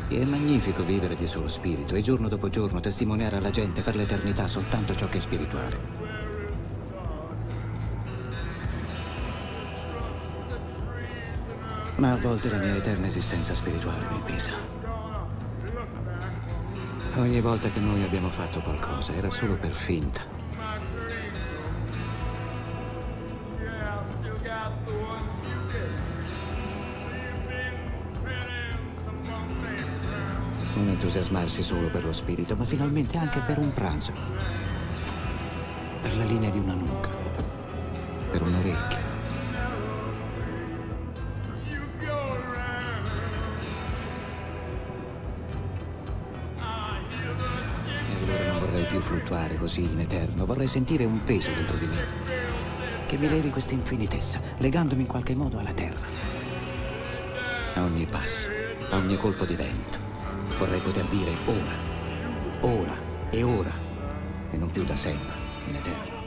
È magnifico vivere di solo spirito e giorno dopo giorno testimoniare alla gente per l'eternità soltanto ciò che è spirituale. Ma a volte la mia eterna esistenza spirituale mi pesa. Ogni volta che noi abbiamo fatto qualcosa era solo per finta. Non entusiasmarsi solo per lo spirito, ma finalmente anche per un pranzo. Per la linea di una nuca. Per un orecchio. E allora non vorrei più fluttuare così in eterno. Vorrei sentire un peso dentro di me. Che mi levi questa infinitezza, legandomi in qualche modo alla terra. A ogni passo, a ogni colpo di vento. Vorrei poter dire ora, ora e ora, e non più da sempre, in eterno.